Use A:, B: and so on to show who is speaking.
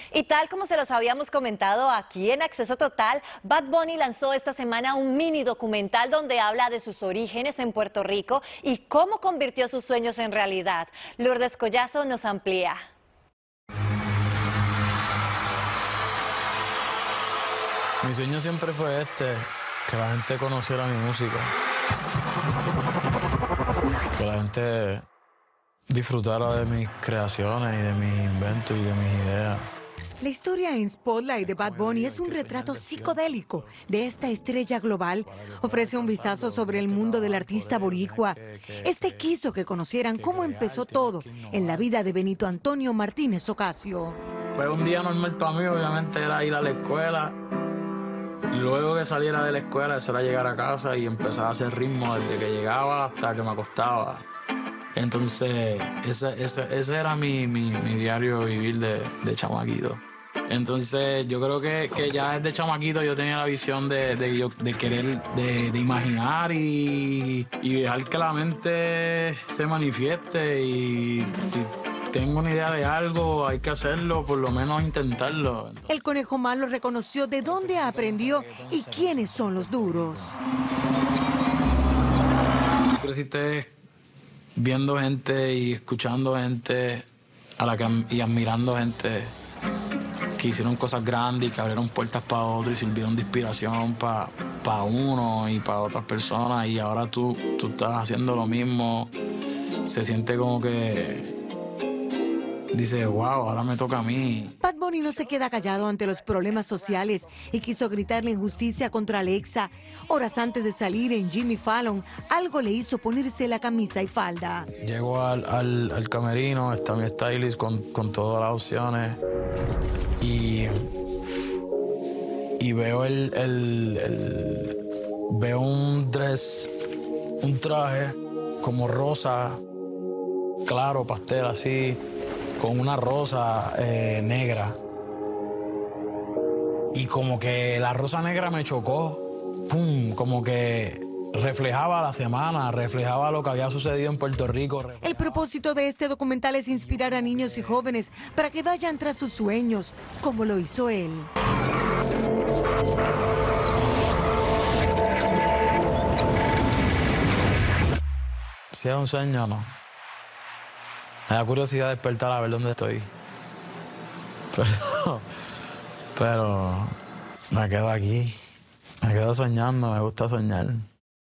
A: Y tal como se los habíamos comentado aquí en Acceso Total, Bad Bunny lanzó esta semana un mini documental donde habla de sus orígenes en Puerto Rico y cómo convirtió sus sueños en realidad. Lourdes Collazo nos amplía.
B: Mi sueño siempre fue que la gente conociera mi música, que la gente disfrutara de mis creaciones y de mis inventos y de mis ideas.
C: La historia en Spotlight de Bad Bunny es un retrato psicodélico de esta estrella global. Ofrece un vistazo sobre el mundo del artista boricua. Quiso que conocieran cómo empezó todo en la vida de Benito Antonio Martínez Ocasio.
B: Pues un día normal para mí, obviamente, era ir a la escuela. Luego que saliera de la escuela, eso era llegar a casa y empezar a hacer ritmo desde que llegaba hasta que me acostaba. Entonces, ese era mi diario vivir de chamaquito. Entonces, yo creo que ya desde chamaquito yo tenía la visión de querer, de imaginar y dejar que la mente se manifieste. Y si tengo una idea de algo, hay que hacerlo, por lo menos intentarlo.
C: El Conejo Malo reconoció de dónde aprendió y quiénes son los duros.
B: Creciste viendo gente y escuchando gente y admirando gente que hicieron cosas grandes y que abrieron puertas para otros y sirvieron de inspiración para uno y para otras personas, y ahora tú estás haciendo lo mismo. Se siente como que dice, wow, ahora me toca a mí.
C: Bad Bunny no se queda callado ante los problemas sociales y quiso gritar la injusticia contra Alexa. Horas antes de salir en Jimmy Fallon, algo le hizo ponerse la camisa y falda.
B: Llego al camerino, está mi stylist con todas las opciones y veo veo un dress, un traje como rosa, claro, pastel así, con una rosa negra. Y como que la rosa negra me chocó, ¡pum! Como que reflejaba la semana, reflejaba lo que había sucedido en Puerto Rico.
C: El propósito de este documental es inspirar a niños y jóvenes para que vayan tras sus sueños, como lo hizo él.
B: Si era un sueño, no. Me da curiosidad despertar a ver dónde estoy. Pero me quedo aquí. Me quedo soñando, me gusta soñar.